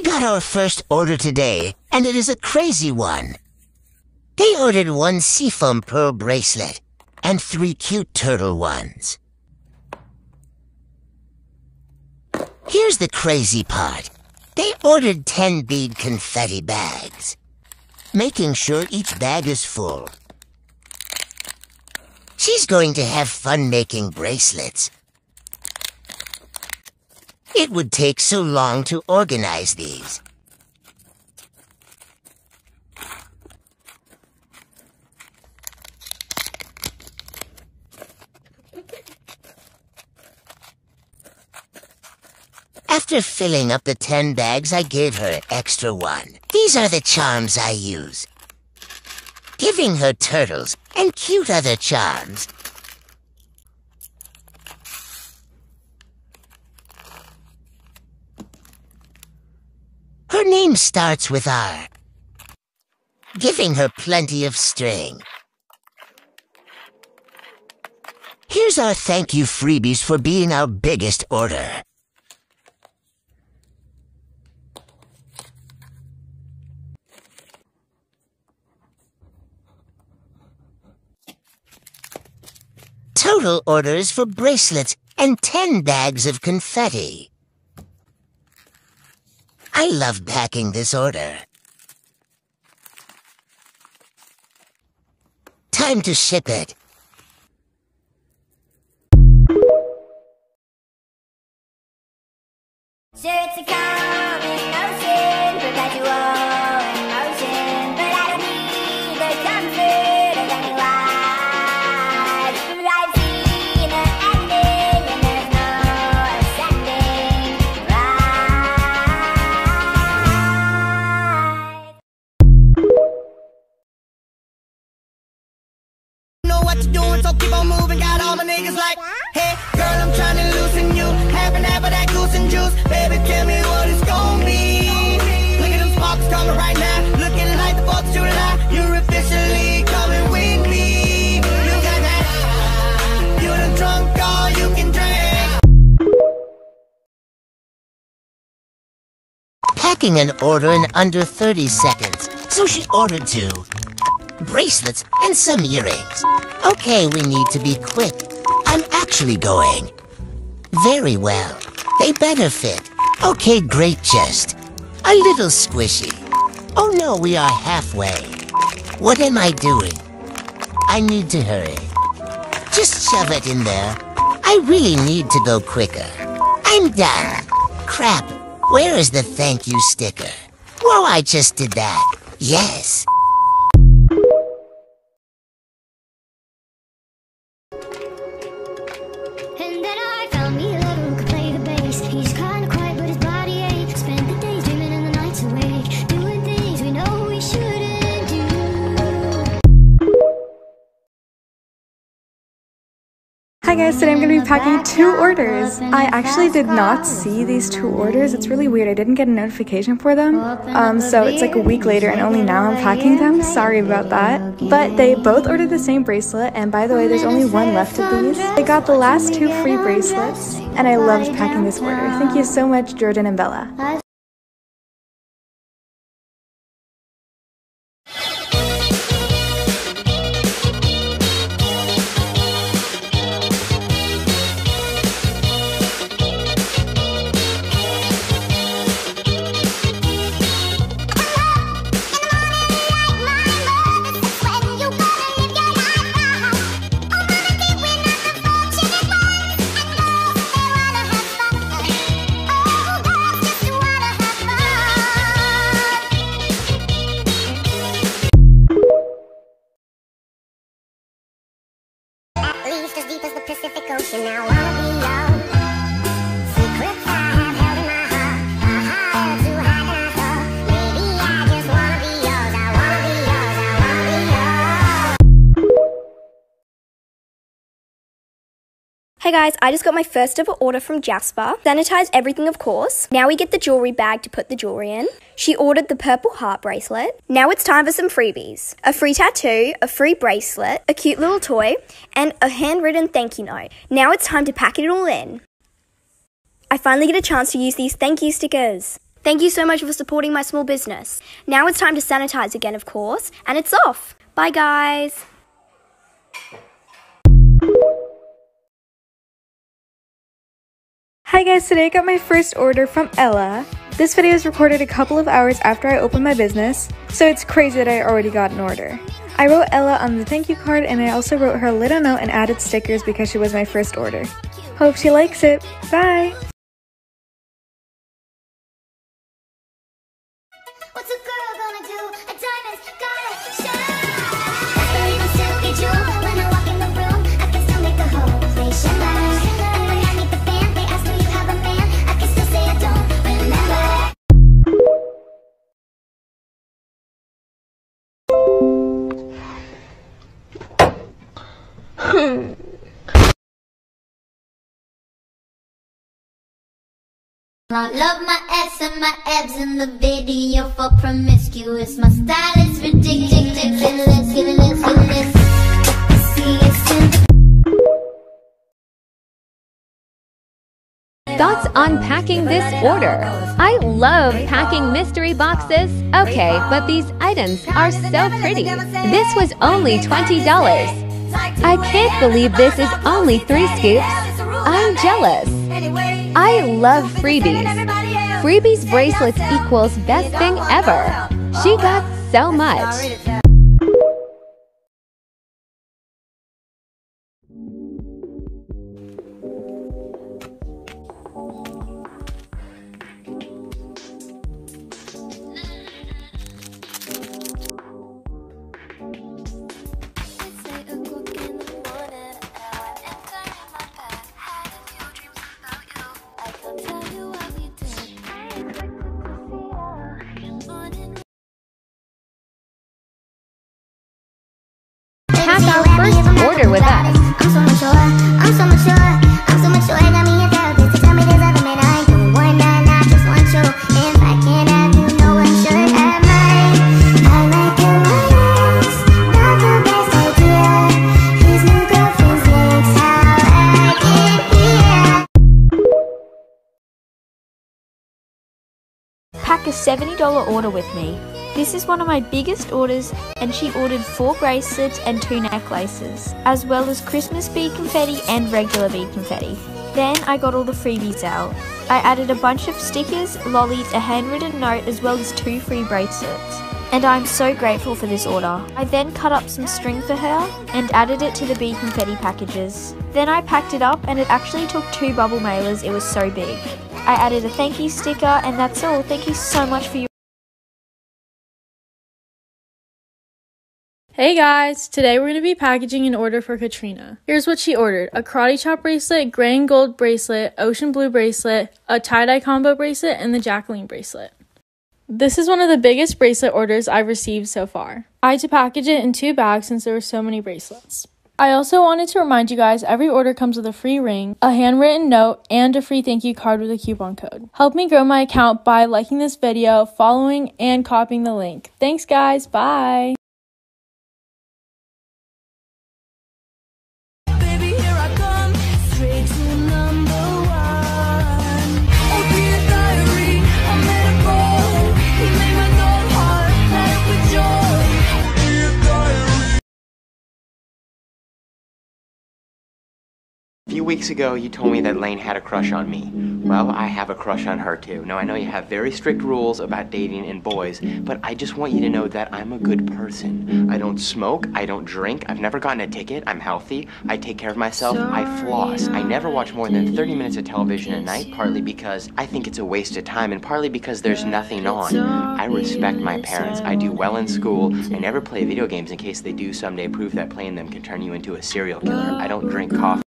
got our first order today, and it is a crazy one. They ordered 1 seafoam pearl bracelet and 3 cute turtle ones. Here's the crazy part. They ordered 10 bead confetti bags, making sure each bag is full. She's going to have fun making bracelets. It would take so long to organize these. After filling up the 10 bags, I gave her an extra one. These are the charms I use. Giving her turtles and cute other charms. Her name starts with R. Giving her plenty of string. Here's our thank you freebies for being our biggest order. Total orders for bracelets and 10 bags of confetti. I love packing this order. Time to ship it. Sure, it's a common notion, perpetual emotion, but I don't need the comfort of any lies. I've seen the ending, and there's no ascending right. Know what you're doing, so keep on moving. Got all my niggas like, hey, girl, I'm trying to loosen you. Half and half of that goose and juice. Baby, tell me what it's gonna be. Look at them sparks coming right now. Looking like the 4th of July. You're officially coming with me. You got that. You done drunk all you can drink. Packing an order in under 30 seconds, so she ordered 2 bracelets and some earrings. Okay, we need to be quick. I'm actually going. Very well. They better fit. Okay, great just. A little squishy. Oh no, we are halfway. What am I doing? I need to hurry. Just shove it in there. I really need to go quicker. I'm done. Crap, where is the thank you sticker? Whoa, I just did that. Yes. And then I found me a lover who could play the bass. He's kinda quiet, but his body ain't. Spend the days dreaming and the nights awake, doing things we know we shouldn't do. Hi guys, today I'm going to be packing 2 orders. I actually did not see these 2 orders. It's really weird. I didn't get a notification for them. So it's like a week later and only now I'm packing them. Sorry about that. But they both ordered the same bracelet, and by the way, there's only 1 left of these. I got the last 2 free bracelets and I loved packing this order. Thank you so much, Jordan and Bella. As deep as the Pacific Ocean, now I wanna be young. Secrets I have held in my heart are higher, too high than I thought. Maybe I just wanna be yours. I wanna be yours. I wanna be yours. Hey guys, I just got my first ever order from Jasper. Sanitized everything, of course. Now we get the jewelry bag to put the jewelry in. She ordered the purple heart bracelet. Now it's time for some freebies. A free tattoo, a free bracelet, a cute little toy, and a handwritten thank you note. Now it's time to pack it all in. I finally get a chance to use these thank you stickers. Thank you so much for supporting my small business. Now it's time to sanitize again, of course, and it's off. Bye, guys. Hi guys, today I got my first order from Ella. This video is recorded a couple of hours after I opened my business, so it's crazy that I already got an order. I wrote Ella on the thank you card, and I also wrote her a little note and added stickers because she was my first order. Hope she likes it. Bye! What's a girl gonna do? A diamond's gotta shine. Best believe I'm silky jewel. When I walk in the room, I can still make the whole place shine. And when I meet the band, they ask, do you have a man? I can still say I don't remember. I love my ass and my abs in the video for promiscuous. My style is ridiculous. See it's in the Thoughts on packing this order? I love packing mystery boxes. Okay, but these items are so pretty. This was only $20. I can't believe this is only 3 scoops. I'm jealous. I love freebies. Freebies bracelets equals best thing ever. She got so much. Pack our first order with us. I'm so mature, I'm so mature, I'm so mature. Got me a therapist to tell me there's other men I ain't doing one, I just want you. If I can't have you, no one should have mine. I like your ways, not the best idea. His new girlfriend's legs, how I get here. Pack a $70 order with me. This is one of my biggest orders, and she ordered 4 bracelets and 2 necklaces, as well as Christmas bead confetti and regular bead confetti. Then I got all the freebies out. I added a bunch of stickers, lollies, a handwritten note, as well as 2 free bracelets. And I'm so grateful for this order. I then cut up some string for her and added it to the bead confetti packages. Then I packed it up, and it actually took 2 bubble mailers, it was so big. I added a thank you sticker, and that's all. Thank you so much for your Hey guys, today we're going to be packaging an order for Katrina. Here's what she ordered: a karate chop bracelet, gray and gold bracelet, ocean blue bracelet, a tie-dye combo bracelet, and the Jacqueline bracelet. This is one of the biggest bracelet orders I've received so far. I had to package it in 2 bags since there were so many bracelets. I also wanted to remind you guys every order comes with a free ring, a handwritten note, and a free thank you card with a coupon code. Help me grow my account by liking this video, following, and copying the link. Thanks guys, bye! A few weeks ago, you told me that Lane had a crush on me. Well, I have a crush on her too. Now, I know you have very strict rules about dating and boys, but I just want you to know that I'm a good person. I don't smoke, I don't drink, I've never gotten a ticket, I'm healthy, I take care of myself, I floss. I never watch more than 30 minutes of television a night, partly because I think it's a waste of time, and partly because there's nothing on. I respect my parents, I do well in school, I never play video games in case they do someday prove that playing them can turn you into a serial killer. I don't drink coffee.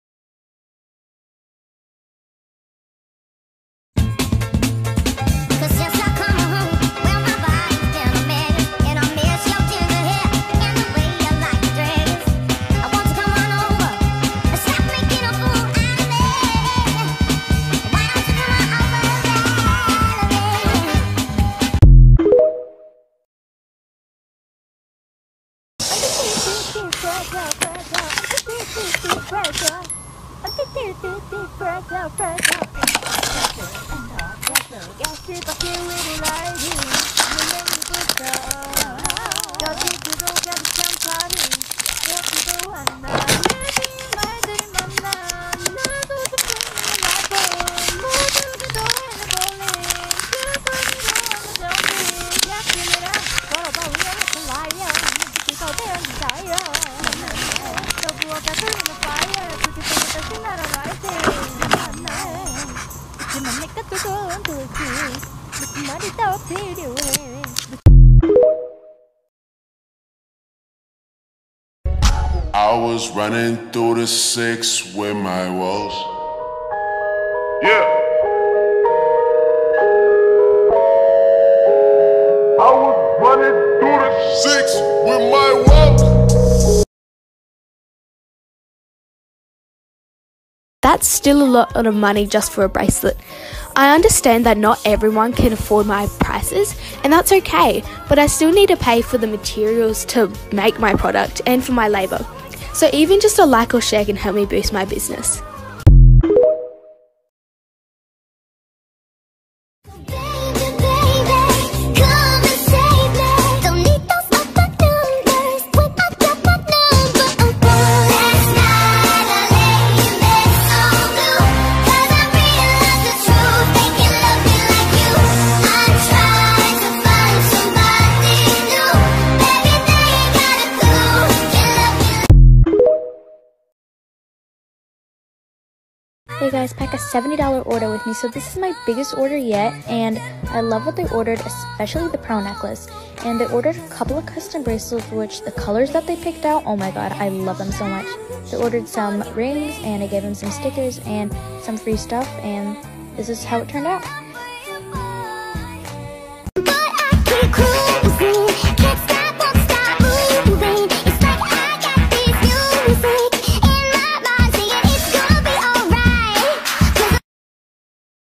I was running through the 6 with my woes. Yeah. I was running through the 6 with my woes. That's still a lot of money just for a bracelet. I understand that not everyone can afford my prices, and that's okay, but I still need to pay for the materials to make my product and for my labor. So even just a like or share can help me boost my business. Hey guys, pack a $70 order with me. So this is my biggest order yet, and I love what they ordered, especially the pearl necklace. And they ordered a couple of custom bracelets, which the colors that they picked out, oh my god, I love them so much. They ordered some rings, and I gave them some stickers and some free stuff, and this is how it turned out.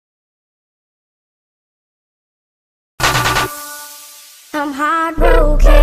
I'm heartbroken.